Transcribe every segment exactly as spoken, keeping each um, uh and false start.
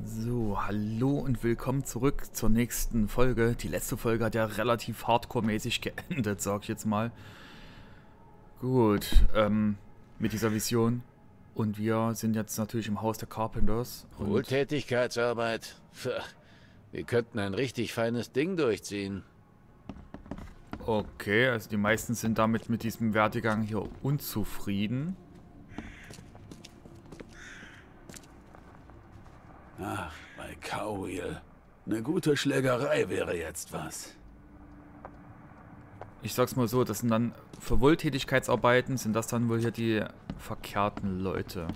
So, hallo und willkommen zurück zur nächsten Folge. Die letzte Folge hat ja relativ hardcore-mäßig geendet, sag ich jetzt mal. Gut, ähm, mit dieser Vision. Und wir sind jetzt natürlich im Haus der Carpenters. Wohltätigkeitsarbeit. Wir könnten ein richtig feines Ding durchziehen. Okay, also die meisten sind damit mit diesem Werdegang hier unzufrieden. Ach, bei Cowwheel. Eine gute Schlägerei wäre jetzt was. Ich sag's mal so, das sind dann für Wohltätigkeitsarbeiten sind das dann wohl hier die verkehrten Leute.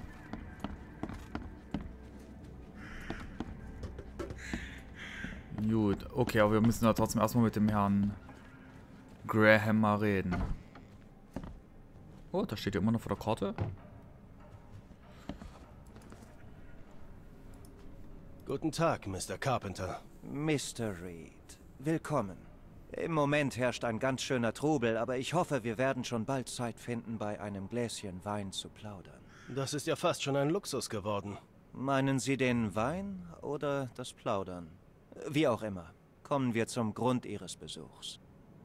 Gut, okay, aber wir müssen ja trotzdem erstmal mit dem Herrn Graham mal reden. Oh, da steht ja immer noch vor der Karte. Guten Tag, Mister Carpenter. Mister Reed, willkommen. Im Moment herrscht ein ganz schöner Trubel, aber ich hoffe, wir werden schon bald Zeit finden, bei einem Gläschen Wein zu plaudern. Das ist ja fast schon ein Luxus geworden. Meinen Sie den Wein oder das Plaudern? Wie auch immer, kommen wir zum Grund Ihres Besuchs.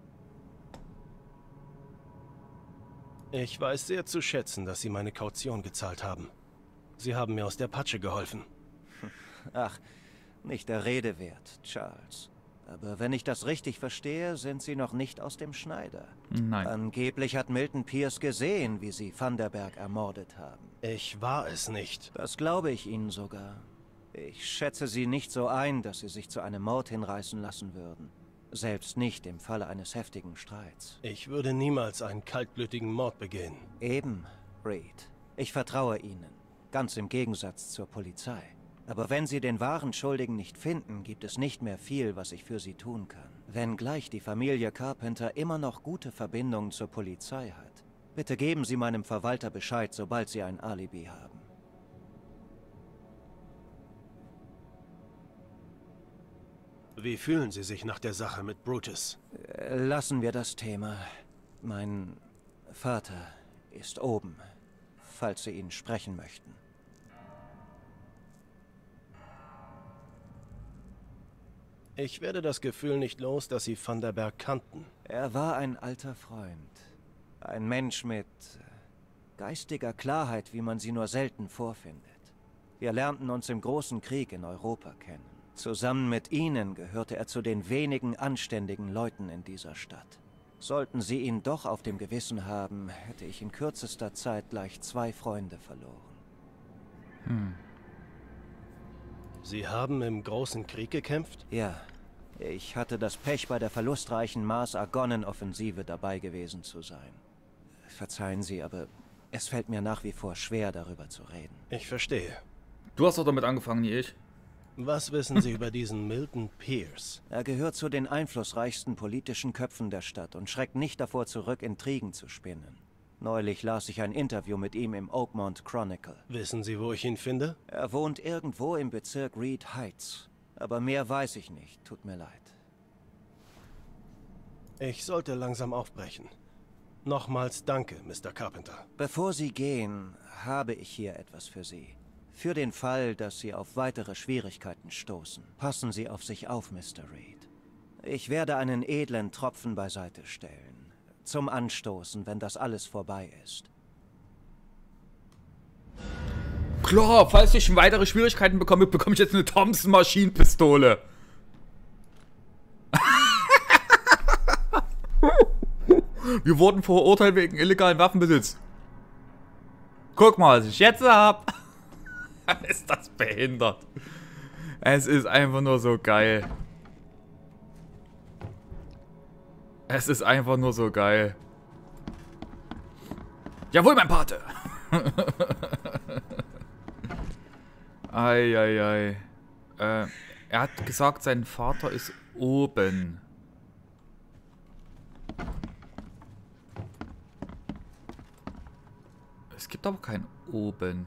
Ich weiß sehr zu schätzen, dass Sie meine Kaution gezahlt haben. Sie haben mir aus der Patsche geholfen. Ach, nicht der Rede wert, Charles. Aber wenn ich das richtig verstehe, sind Sie noch nicht aus dem Schneider. Nein. Angeblich hat Milton Pierce gesehen, wie Sie Van der Berg ermordet haben. Ich war es nicht. Das glaube ich Ihnen sogar. Ich schätze Sie nicht so ein, dass Sie sich zu einem Mord hinreißen lassen würden. Selbst nicht im Falle eines heftigen Streits. Ich würde niemals einen kaltblütigen Mord begehen. Eben, Reed. Ich vertraue Ihnen. Ganz im Gegensatz zur Polizei. Aber wenn Sie den wahren Schuldigen nicht finden, gibt es nicht mehr viel, was ich für Sie tun kann. Wenngleich die Familie Carpenter immer noch gute Verbindungen zur Polizei hat. Bitte geben Sie meinem Verwalter Bescheid, sobald Sie ein Alibi haben. Wie fühlen Sie sich nach der Sache mit Brutus? Äh, Lassen wir das Thema. Mein Vater ist oben, falls Sie ihn sprechen möchten. Ich werde das Gefühl nicht los, dass Sie Van der Berg kannten. Er war ein alter Freund. Ein Mensch mit geistiger Klarheit, wie man sie nur selten vorfindet. Wir lernten uns im Großen Krieg in Europa kennen. Zusammen mit Ihnen gehörte er zu den wenigen anständigen Leuten in dieser Stadt. Sollten Sie ihn doch auf dem Gewissen haben, hätte ich in kürzester Zeit gleich zwei Freunde verloren. Hm. Sie haben im Großen Krieg gekämpft? Ja, ich hatte das Pech, bei der verlustreichen Mars-Argonnen-Offensive dabei gewesen zu sein. Verzeihen Sie, aber es fällt mir nach wie vor schwer, darüber zu reden. Ich verstehe. Du hast doch damit angefangen, nie ich. Was wissen Sie über diesen Milton Pierce? Er gehört zu den einflussreichsten politischen Köpfen der Stadt und schreckt nicht davor zurück, Intrigen zu spinnen. Neulich las ich ein Interview mit ihm im Oakmont Chronicle. Wissen Sie, wo ich ihn finde? Er wohnt irgendwo im Bezirk Reed Heights. Aber mehr weiß ich nicht, tut mir leid. Ich sollte langsam aufbrechen. Nochmals danke, Mister Carpenter. Bevor Sie gehen, habe ich hier etwas für Sie. Für den Fall, dass Sie auf weitere Schwierigkeiten stoßen. Passen Sie auf sich auf, Mister Reed. Ich werde einen edlen Tropfen beiseite stellen. Zum Anstoßen, wenn das alles vorbei ist. Klar, falls ich weitere Schwierigkeiten bekomme, bekomme ich jetzt eine Thompson-Maschinenpistole. Wir wurden verurteilt wegen illegalen Waffenbesitz. Guck mal, was ich jetzt hab. Ist das behindert. Es ist einfach nur so geil. Es ist einfach nur so geil. Jawohl, mein Pate. Eieiei. Äh, er hat gesagt, sein Vater ist oben. Es gibt aber kein oben.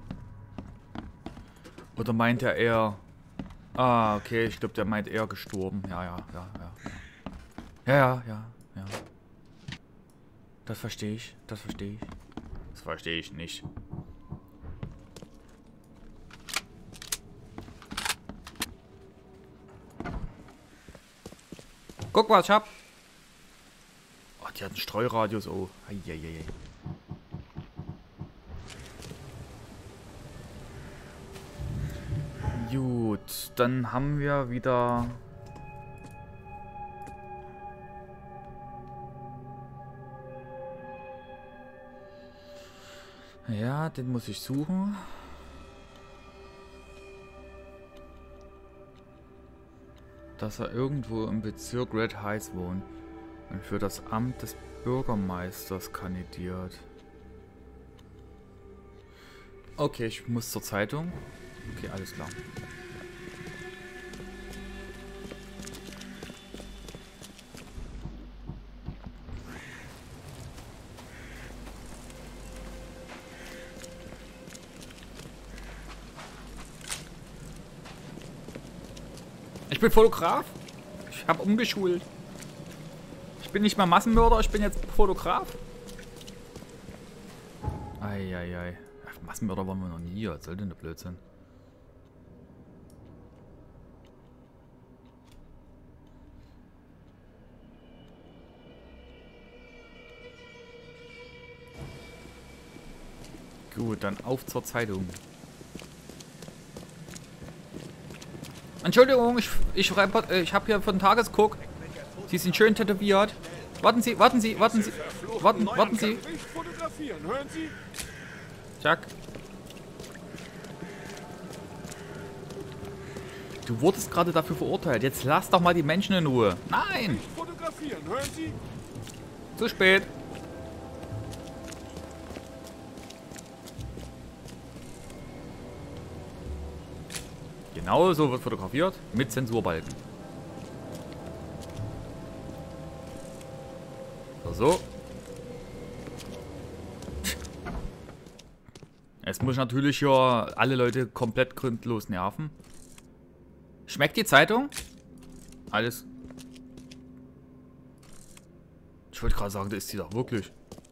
Oder meint er eher... Ah, okay, ich glaube, der meint eher gestorben. Ja, ja, ja, ja. Ja, ja, ja, ja. Das verstehe ich, das verstehe ich. Das verstehe ich nicht. Guck, was ich hab. Oh, die hat einen Streuradius. Oh. Eieiei. Gut, dann haben wir wieder... Ja, den muss ich suchen. Dass er irgendwo im Bezirk Red Heights wohnt und für das Amt des Bürgermeisters kandidiert. Okay, ich muss zur Zeitung. Okay, alles klar. Ich bin Fotograf. Ich habe umgeschult. Ich bin nicht mehr Massenmörder, ich bin jetzt Fotograf. Eieiei. Massenmörder waren wir noch nie. Was soll denn der Blödsinn? Gut, dann auf zur Zeitung. Entschuldigung, ich, ich, ich habe hier von Tagesguck. Sie sind schön tätowiert. Warten Sie, warten Sie, warten Sie. Warten, warten Sie. Jack. Du wurdest gerade dafür verurteilt. Jetzt lass doch mal die Menschen in Ruhe. Nein! Zu spät. Genau so wird fotografiert, mit Zensurbalken. So, so. Jetzt muss ich natürlich hier alle Leute komplett gründlos nerven. Schmeckt die Zeitung? Alles. Ich wollte gerade sagen, das ist sie doch wirklich.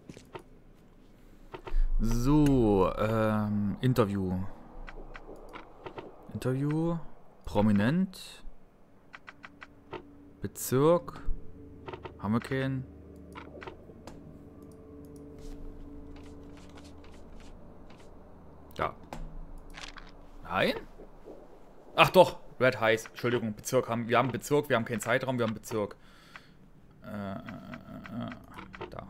So, ähm, Interview. Interview. Prominent. Bezirk. Haben wir keinen. Ja. Nein? Ach doch, Red Heights. Entschuldigung, Bezirk haben. Wir haben Bezirk, wir haben keinen Zeitraum, wir haben Bezirk. Äh, äh, äh, da.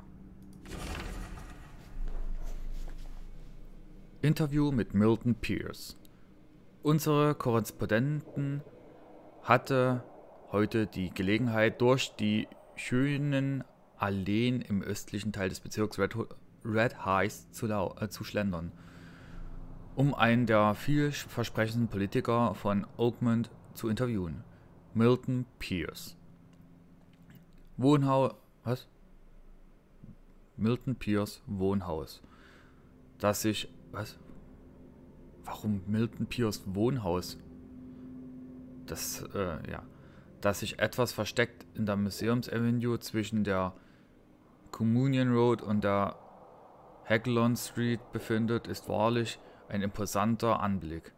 Interview mit Milton Pierce. Unsere Korrespondenten hatte heute die Gelegenheit, durch die schönen Alleen im östlichen Teil des Bezirks Red, Red Heights zu, äh, zu schlendern, um einen der vielversprechenden Politiker von Oakmont zu interviewen. Milton Pierce. Wohnhaus. Was? Milton Pierce Wohnhaus. Das sich. Was? Warum Milton Pierce Wohnhaus? Das, äh, ja. Dass sich etwas versteckt in der Museums Avenue zwischen der Communion Road und der Haglon Street befindet, ist wahrlich ein imposanter Anblick.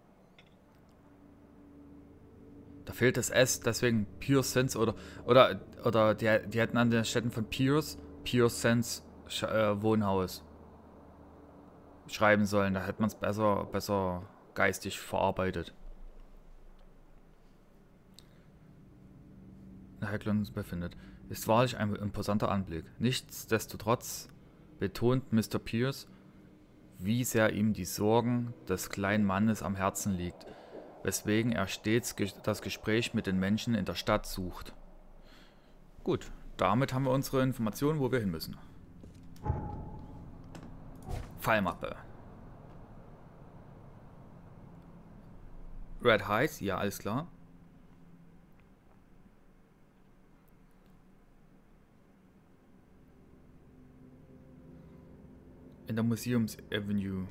Da fehlt das S, deswegen Pierce Sense oder oder oder die, die hätten an den Städten von Pierce Pierce Sense äh, Wohnhaus schreiben sollen. Da hätte man es besser besser geistig verarbeitet. Der Haglon befindet, ist wahrlich ein imposanter Anblick. Nichtsdestotrotz betont Mister Pierce, wie sehr ihm die Sorgen des kleinen Mannes am Herzen liegt, weswegen er stets das Gespräch mit den Menschen in der Stadt sucht. Gut, damit haben wir unsere Informationen, wo wir hin müssen. Fallmappe. Red Heights, ja, alles klar. In der Museums Avenue.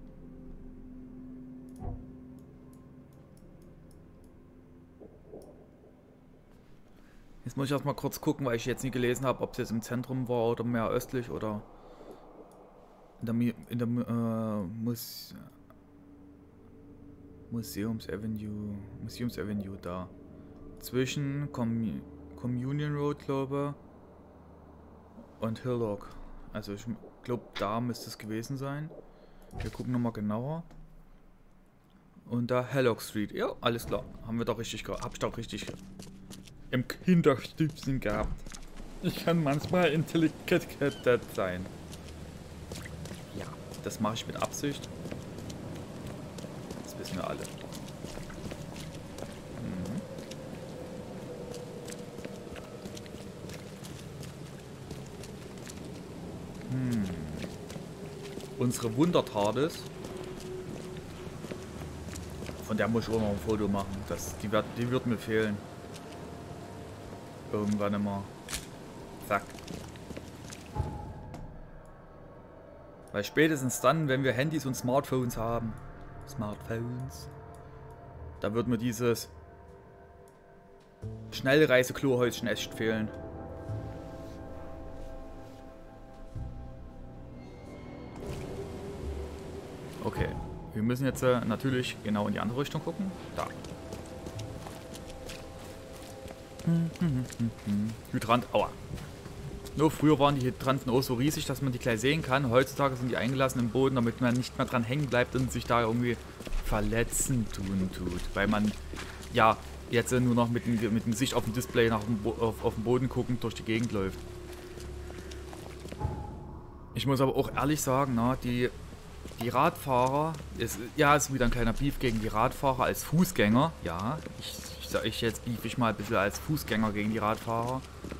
Jetzt muss ich erstmal kurz gucken, weil ich jetzt nie gelesen habe, ob es jetzt im Zentrum war oder mehr östlich oder in der, in der äh, Mus Museums Avenue. Museums Avenue da. Zwischen Com Communion Road, glaube ich. Und Hillock. Also ich glaube, da müsste es gewesen sein. Wir gucken nochmal genauer. Und da Hillock Street. Ja, alles klar. Haben wir doch richtig gehabt. Hab ich doch richtig im Kinderstübchen gehabt. Ich kann manchmal intelligent sein. Ja, das mache ich mit Absicht. Das wissen wir alle. Mhm. Hm. Unsere Wundertades. Von der muss ich auch noch ein Foto machen. Das, die, wird, die wird mir fehlen. Irgendwann immer. Zack. Weil spätestens dann, wenn wir Handys und Smartphones haben, Smartphones, da wird mir dieses Schnellreise-Klohäuschen echt fehlen. Okay, wir müssen jetzt äh, natürlich genau in die andere Richtung gucken. Da. Hm, hm, hm, hm. Hydrant, aua. Nur früher waren die Hydranten auch so riesig, dass man die gleich sehen kann. Heutzutage sind die eingelassen im Boden, damit man nicht mehr dran hängen bleibt und sich da irgendwie verletzen tun tut. Weil man ja jetzt nur noch mit dem, mit dem Gesicht auf dem Display nach dem auf, auf dem Boden guckend durch die Gegend läuft. Ich muss aber auch ehrlich sagen, na, die, die Radfahrer, ist, ja, ist wieder ein kleiner Beef gegen die Radfahrer als Fußgänger. Ja, ich, ich sage ich jetzt beef ich mal ein bisschen als Fußgänger gegen die Radfahrer.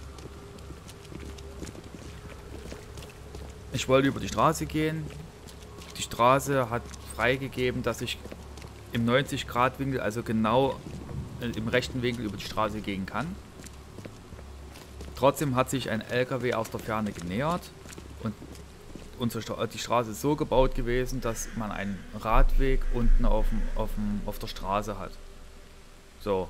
Ich wollte über die Straße gehen. Die Straße hat freigegeben, dass ich im neunzig Grad Winkel, also genau im rechten Winkel über die Straße gehen kann. Trotzdem hat sich ein L K W aus der Ferne genähert und unsere Stra die Straße ist so gebaut gewesen, dass man einen Radweg unten auf, dem, auf, dem, auf der Straße hat. So.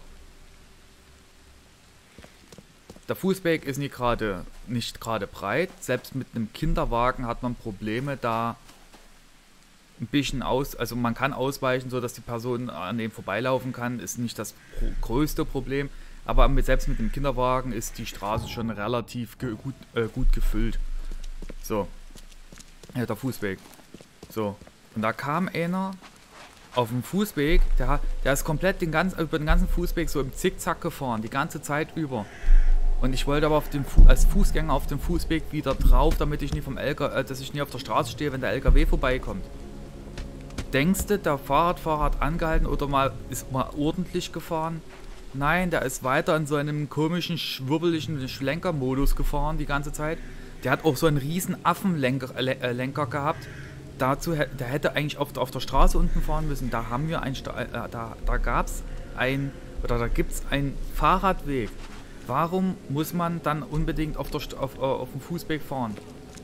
Der Fußweg ist nicht gerade nicht gerade breit. Selbst mit einem Kinderwagen hat man Probleme, da ein bisschen aus, also man kann ausweichen, so dass die Person an dem vorbeilaufen kann, ist nicht das größte Problem. Aber mit, selbst mit dem Kinderwagen ist die Straße schon relativ ge gut, äh, gut gefüllt. So. Ja, der Fußweg. So. Und da kam einer auf dem Fußweg, der, der ist komplett den ganzen, über den ganzen Fußweg so im Zickzack gefahren, die ganze Zeit über. Und ich wollte aber auf den Fu als Fußgänger auf dem Fußweg wieder drauf, damit ich nie vom L K W, äh, dass ich nie auf der Straße stehe, wenn der L K W vorbeikommt. Denkst du, der Fahrradfahrer hat angehalten oder mal ist mal ordentlich gefahren? Nein, der ist weiter in so einem komischen, schwurbeligen Schlenkermodus gefahren die ganze Zeit. Der hat auch so einen riesen Affenlenker äh, Lenker gehabt. Dazu, der hätte eigentlich auf, auf der Straße unten fahren müssen. Da haben wir ein, äh, da, da gab es ein, oder da gibt es einen Fahrradweg. Warum muss man dann unbedingt auf, der, auf, auf dem Fußweg fahren?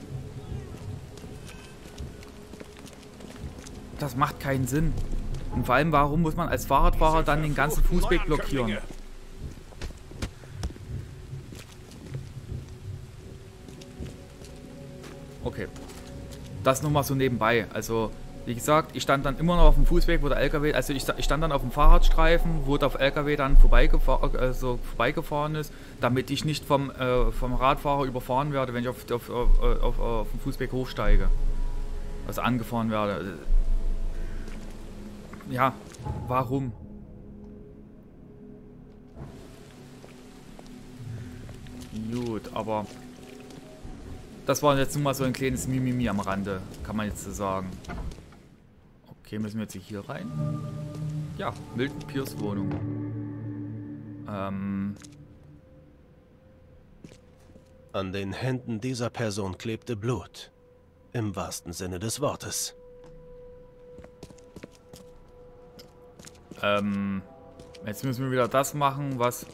Das macht keinen Sinn. Und vor allem, warum muss man als Fahrradfahrer dann den ganzen Fußweg blockieren? Okay. Das nur mal so nebenbei. Also, wie gesagt, ich stand dann immer noch auf dem Fußweg, wo der L K W, also ich, ich stand dann auf dem Fahrradstreifen, wo der L K W dann vorbeigefahr, also vorbeigefahren ist, damit ich nicht vom, äh, vom Radfahrer überfahren werde, wenn ich auf, auf, auf, auf, auf dem Fußweg hochsteige. Also angefahren werde. Ja, warum? Gut, aber das war jetzt nur mal so ein kleines Mimimi am Rande, kann man jetzt so sagen. Okay, müssen wir jetzt hier rein? Ja, Milton Pierce Wohnung. Ähm. An den Händen dieser Person klebte Blut. Im wahrsten Sinne des Wortes. Ähm. Jetzt müssen wir wieder das machen, was.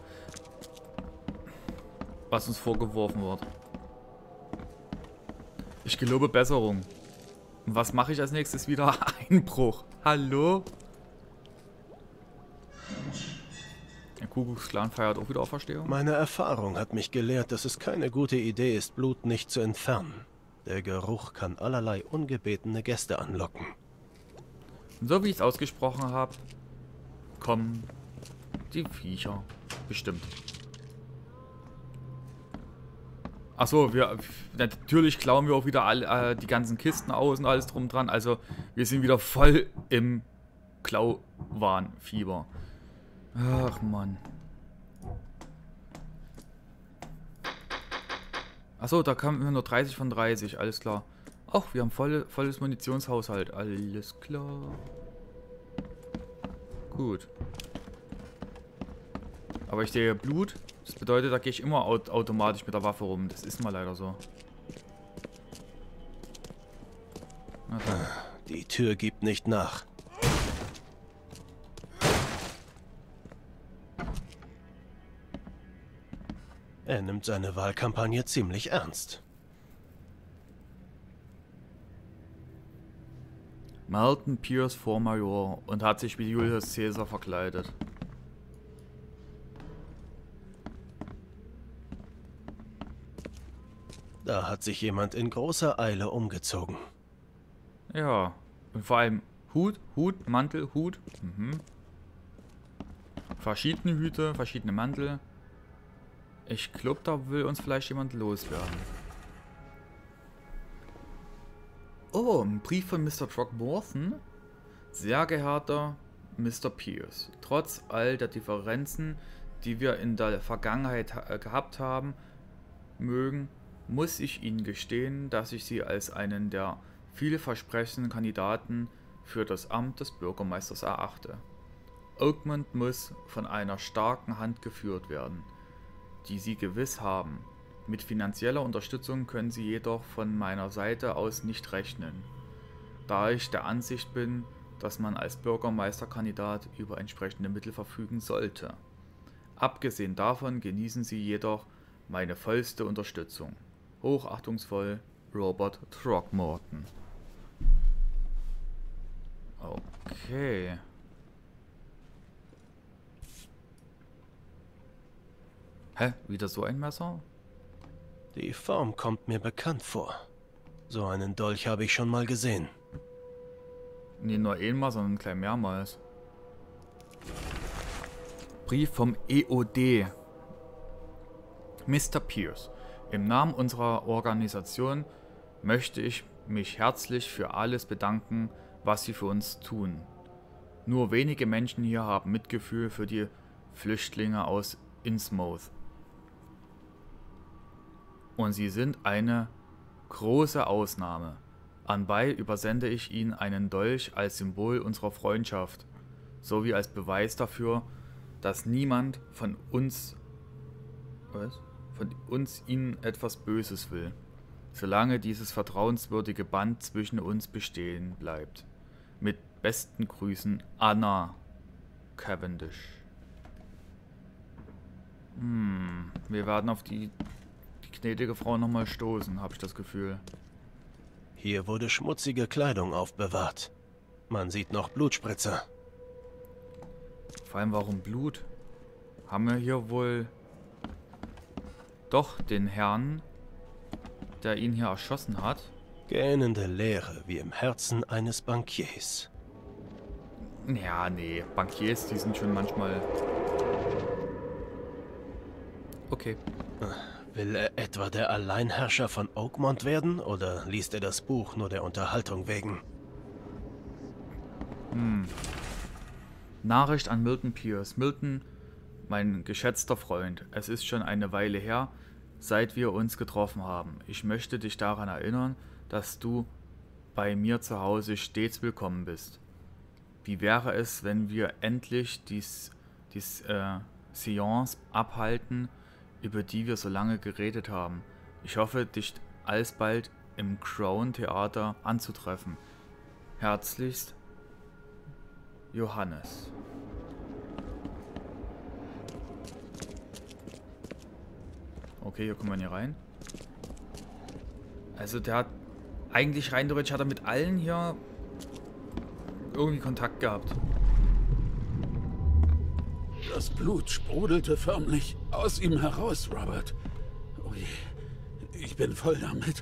was uns vorgeworfen wird. Ich gelobe Besserung. Und was mache ich als nächstes wieder? Einbruch. Hallo? Der Kuckucksklan feiert auch wieder Auferstehung. Meine Erfahrung hat mich gelehrt, dass es keine gute Idee ist, Blut nicht zu entfernen. Der Geruch kann allerlei ungebetene Gäste anlocken. Und so wie ich es ausgesprochen habe, kommen die Viecher. Bestimmt. Achso, wir natürlich klauen wir auch wieder all, äh, die ganzen Kisten aus und alles drum dran. Also wir sind wieder voll im Klauwahnfieber. Ach Mann. Achso, da kamen wir nur dreißig von dreißig, alles klar. Ach, wir haben voll, volles Munitionshaushalt, alles klar. Gut. Aber ich sehe Blut. Das bedeutet, da gehe ich immer aut automatisch mit der Waffe rum. Das ist mal leider so. Die Tür gibt nicht nach. Er nimmt seine Wahlkampagne ziemlich ernst. Malton Pierce vor Major und hat sich wie Julius Caesar verkleidet. Da hat sich jemand in großer Eile umgezogen. Ja, und vor allem Hut, Hut, Mantel, Hut. Mhm. Verschiedene Hüte, verschiedene Mantel. Ich glaube, da will uns vielleicht jemand loswerden. Oh, ein Brief von Mister Throckmorton. Sehr geehrter Mister Pierce, trotz all der Differenzen, die wir in der Vergangenheit ha gehabt haben mögen, muss ich Ihnen gestehen, dass ich Sie als einen der vielversprechenden Kandidaten für das Amt des Bürgermeisters erachte. Oakmont muss von einer starken Hand geführt werden, die Sie gewiss haben. Mit finanzieller Unterstützung können Sie jedoch von meiner Seite aus nicht rechnen, da ich der Ansicht bin, dass man als Bürgermeisterkandidat über entsprechende Mittel verfügen sollte. Abgesehen davon genießen Sie jedoch meine vollste Unterstützung. Hochachtungsvoll, Robert Throckmorton. Okay. Hä? Wieder so ein Messer? Die Form kommt mir bekannt vor. So einen Dolch habe ich schon mal gesehen. Nee, nur einmal, sondern gleich mehrmals. Brief vom E O D. Mister Pierce, im Namen unserer Organisation möchte ich mich herzlich für alles bedanken, was Sie für uns tun. Nur wenige Menschen hier haben Mitgefühl für die Flüchtlinge aus Innsmouth. Und Sie sind eine große Ausnahme. Anbei übersende ich Ihnen einen Dolch als Symbol unserer Freundschaft, sowie als Beweis dafür, dass niemand von uns, was? von uns Ihnen etwas Böses will, solange dieses vertrauenswürdige Band zwischen uns bestehen bleibt. Mit besten Grüßen, Anna Cavendish. Hm, wir werden auf die, die gnädige Frau nochmal stoßen, habe ich das Gefühl. Hier wurde schmutzige Kleidung aufbewahrt. Man sieht noch Blutspritzer. Vor allem, warum Blut? Haben wir hier wohl doch den Herrn, der ihn hier erschossen hat? Gähnende Leere wie im Herzen eines Bankiers. Ja, nee, Bankiers, die sind schon manchmal... Okay. Will er etwa der Alleinherrscher von Oakmont werden, oder liest er das Buch nur der Unterhaltung wegen? Hm. Nachricht an Milton Pierce. Milton, mein geschätzter Freund, es ist schon eine Weile her, seit wir uns getroffen haben. Ich möchte dich daran erinnern, dass du bei mir zu Hause stets willkommen bist. Wie wäre es, wenn wir endlich dies, dies äh, Seance abhalten, über die wir so lange geredet haben? Ich hoffe, dich alsbald im Crown Theater anzutreffen. Herzlichst, Johannes. Okay, hier kommen wir hier rein. Also der hat eigentlich rein theoretisch hat er mit allen hier irgendwie Kontakt gehabt. Das Blut sprudelte förmlich aus ihm heraus, Robert. Oh je, ich bin voll damit.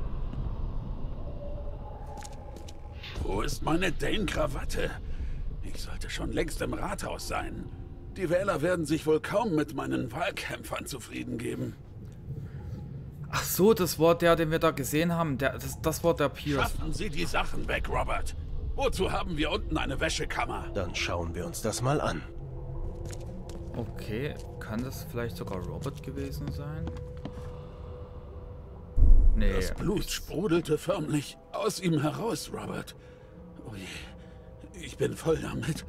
Wo ist meine Dane-Krawatte? Ich sollte schon längst im Rathaus sein. Die Wähler werden sich wohl kaum mit meinen Wahlkämpfern zufrieden geben. Ach so, das war der, den wir da gesehen haben. Der, das, das war der Pierce. Schaffen Sie die Sachen weg, Robert. Wozu haben wir unten eine Wäschekammer? Dann schauen wir uns das mal an. Okay, kann das vielleicht sogar Robert gewesen sein? Nee. Das Blut sprudelte förmlich aus ihm heraus, Robert. Oh je, ich bin voll damit.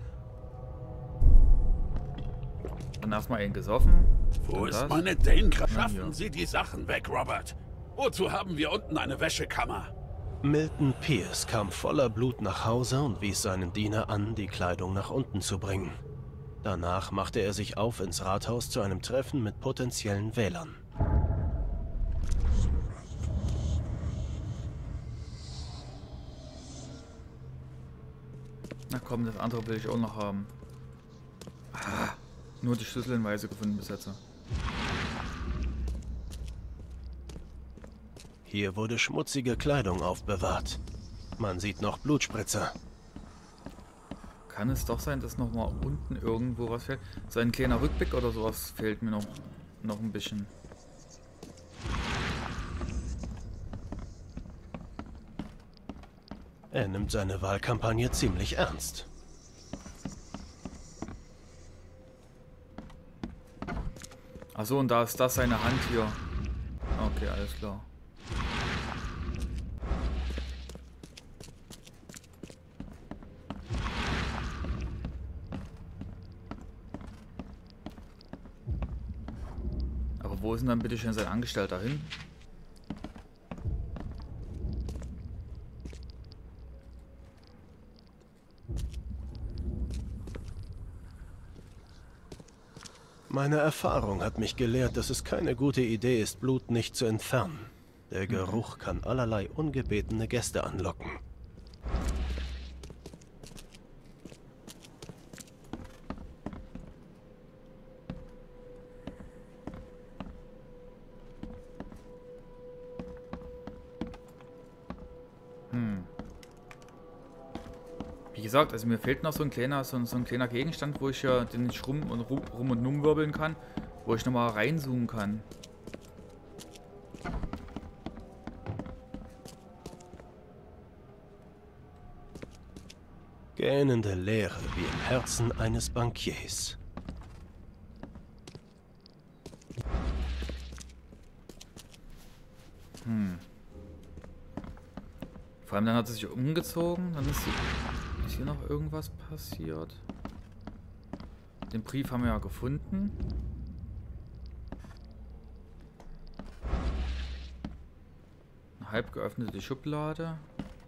Dann erstmal ihn gesoffen. Wo Dann ist das. meine Dane-Kraft? Na, Schaffen hier. Sie die Sachen weg, Robert. Wozu haben wir unten eine Wäschekammer? Milton Pierce kam voller Blut nach Hause und wies seinen Diener an, die Kleidung nach unten zu bringen. Danach machte er sich auf ins Rathaus zu einem Treffen mit potenziellen Wählern. Na komm, das andere will ich auch noch haben. Ah, nur die Schlüsselinweise gefunden bis jetzt. Hier wurde schmutzige Kleidung aufbewahrt. Man sieht noch Blutspritzer. Kann es doch sein, dass noch mal unten irgendwo was fehlt? So ein kleiner Rückblick oder sowas fehlt mir noch, noch ein bisschen. Er nimmt seine Wahlkampagne ziemlich ernst. Achso, und da ist das seine Hand hier. Okay, alles klar. Aber wo ist denn dann bitte schön sein Angestellter hin? Meine Erfahrung hat mich gelehrt, dass es keine gute Idee ist, Blut nicht zu entfernen. Der Geruch kann allerlei ungebetene Gäste anlocken. Hm. Wie gesagt, also mir fehlt noch so ein kleiner, so ein, so ein kleiner Gegenstand, wo ich ja den ich rum und rum, rum und rum wirbeln kann, wo ich nochmal reinzoomen kann. Gähnende Leere wie im Herzen eines Bankiers. Hm. Vor allem dann hat es sich umgezogen, dann ist, ist hier noch irgendwas passiert. Den Brief haben wir ja gefunden. Eine halb geöffnete Schublade.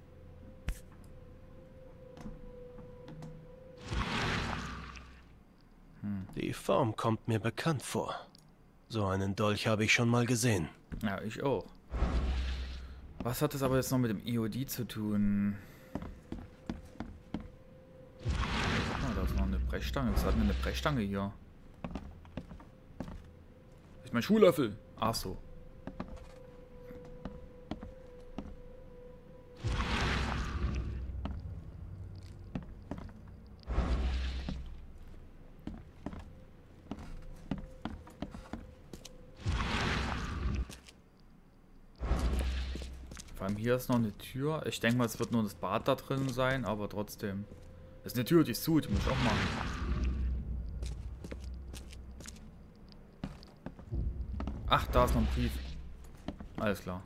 Die Form kommt mir bekannt vor. So einen Dolch habe ich schon mal gesehen. Ja, ich auch. Was hat das aber jetzt noch mit dem I O D zu tun? Guck mal, da ist noch eine Brechstange. Was hat denn eine Brechstange hier? Ist mein Schuhlöffel. Ach so. Vor allem hier ist noch eine Tür. Ich denke mal, es wird nur das Bad da drin sein, aber trotzdem. Das ist eine Tür, die ist zu, die muss ich auch machen. Ach, da ist noch ein Brief. Alles klar.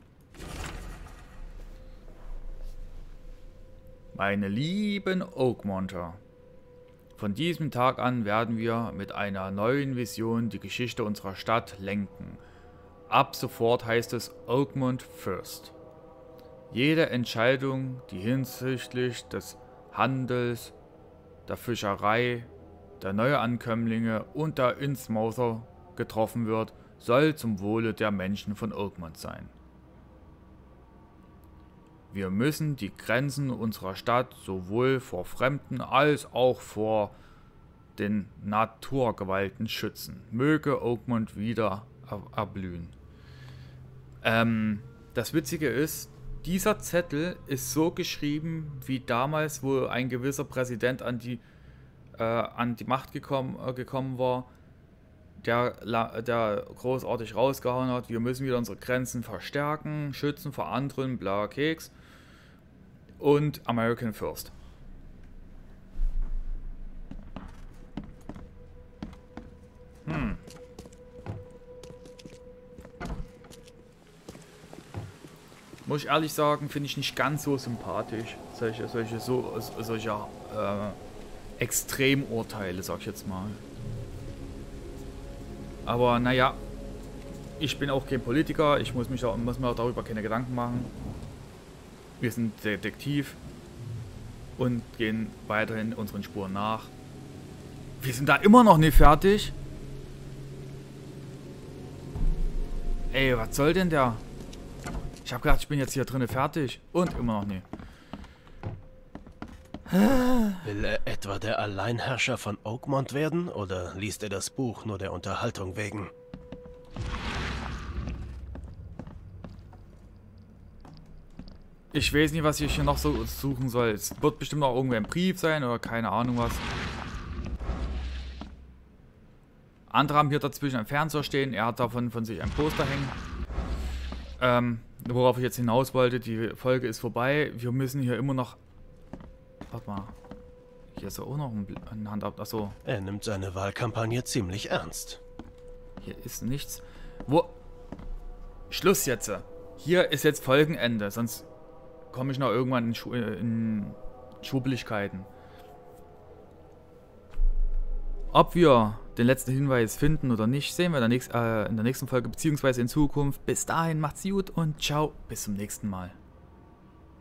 Meine lieben Oakmonter. Von diesem Tag an werden wir mit einer neuen Vision die Geschichte unserer Stadt lenken. Ab sofort heißt es Oakmont First. Jede Entscheidung, die hinsichtlich des Handels, der Fischerei, der Neuankömmlinge und der Innsmouther getroffen wird, soll zum Wohle der Menschen von Oakmont sein. Wir müssen die Grenzen unserer Stadt sowohl vor Fremden als auch vor den Naturgewalten schützen. Möge Oakmont wieder erblühen. Ähm, das Witzige ist, dieser Zettel ist so geschrieben wie damals, wo ein gewisser Präsident an die äh, an die Macht gekommen, äh, gekommen war, der, der großartig rausgehauen hat, wir müssen wieder unsere Grenzen verstärken, schützen vor anderen, blauer Keks und American First. Hm. Muss ich ehrlich sagen, finde ich nicht ganz so sympathisch, solche, solche, so, solche äh, Extremurteile, sag ich jetzt mal. Aber naja, ich bin auch kein Politiker, ich muss, mich auch, muss mir auch darüber keine Gedanken machen. Wir sind Detektiv und gehen weiterhin unseren Spuren nach. Wir sind da immer noch nicht fertig. Ey, was soll denn der? Ich habe gedacht, ich bin jetzt hier drinnen fertig und immer noch nicht. Will er etwa der Alleinherrscher von Oakmont werden oder liest er das Buch nur der Unterhaltung wegen? Ich weiß nicht, was ich hier noch so suchen soll. Es wird bestimmt auch irgendwo ein Brief sein oder keine Ahnung was. Andere haben hier dazwischen einen Fernseher stehen. Er hat davon von sich ein Poster hängen. Ähm, worauf ich jetzt hinaus wollte, die Folge ist vorbei. Wir müssen hier immer noch... Warte mal. Hier ist auch noch ein Hand ab. Achso. Er nimmt seine Wahlkampagne ziemlich ernst. Hier ist nichts. Wo? Schluss jetzt. Hier ist jetzt Folgenende. Sonst komme ich noch irgendwann in, Schu in Schwubbeligkeiten. Ob wir den letzten Hinweis finden oder nicht, sehen wir in der, nächst, äh, in der nächsten Folge beziehungsweise in Zukunft. Bis dahin macht's gut und ciao. Bis zum nächsten Mal.